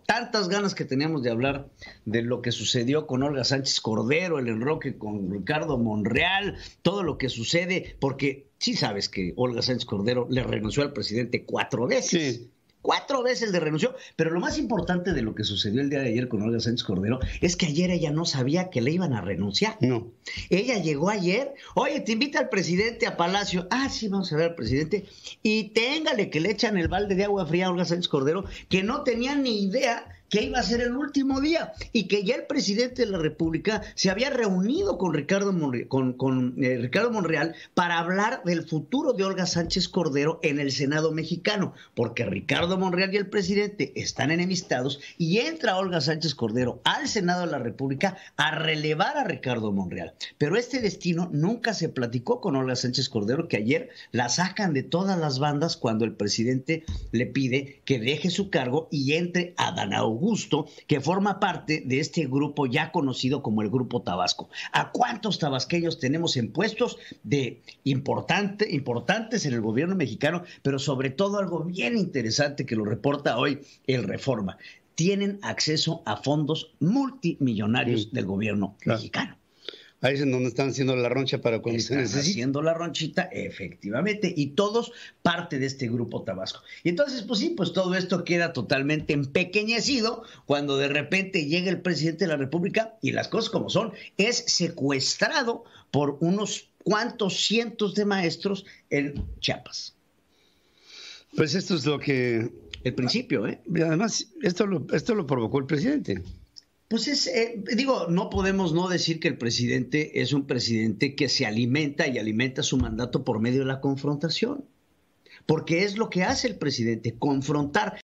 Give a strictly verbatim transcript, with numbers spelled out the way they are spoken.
tantas ganas que teníamos de hablar de lo que sucedió con Olga Sánchez Cordero, el enroque con Ricardo Monreal, todo lo que sucede, porque sí sabes que Olga Sánchez Cordero le renunció al presidente cuatro veces. Sí. Cuatro veces le renunció, pero lo más importante de lo que sucedió el día de ayer con Olga Sánchez Cordero es que ayer ella no sabía que le iban a renunciar. No. Ella llegó ayer, oye, te invita al presidente a Palacio. Ah, sí, vamos a ver al presidente. Y téngale que le echan el balde de agua fría a Olga Sánchez Cordero, que no tenía ni idea que iba a ser el último día y que ya el presidente de la República se había reunido con Ricardo Monreal, con, con, eh, Ricardo Monreal para hablar del futuro de Olga Sánchez Cordero en el Senado mexicano, porque Ricardo Monreal y el presidente están enemistados y entra Olga Sánchez Cordero al Senado de la República a relevar a Ricardo Monreal. Pero este destino nunca se platicó con Olga Sánchez Cordero, que ayer la sacan de todas las bandas cuando el presidente le pide que deje su cargo y entre Adán Augusto, que forma parte de este grupo ya conocido como el Grupo Tabasco. ¿A cuántos tabasqueños tenemos en puestos de importante, importantes en el gobierno mexicano? Pero sobre todo algo bien interesante que lo reporta hoy el Reforma. Tienen acceso a fondos multimillonarios sí. del gobierno claro. mexicano. Ahí es en donde están haciendo la roncha para cuando están se necesite. haciendo la ronchita, efectivamente, y todos parte de este Grupo Tabasco. Y entonces, pues sí, pues todo esto queda totalmente empequeñecido cuando de repente llega el presidente de la República y las cosas como son, es secuestrado por unos cuantos cientos de maestros en Chiapas. Pues esto es lo que... El principio, ¿eh? Y además, esto lo, esto lo provocó el presidente. Pues es, eh, digo, no podemos no decir que el presidente es un presidente que se alimenta y alimenta su mandato por medio de la confrontación. Porque es lo que hace el presidente, confrontar.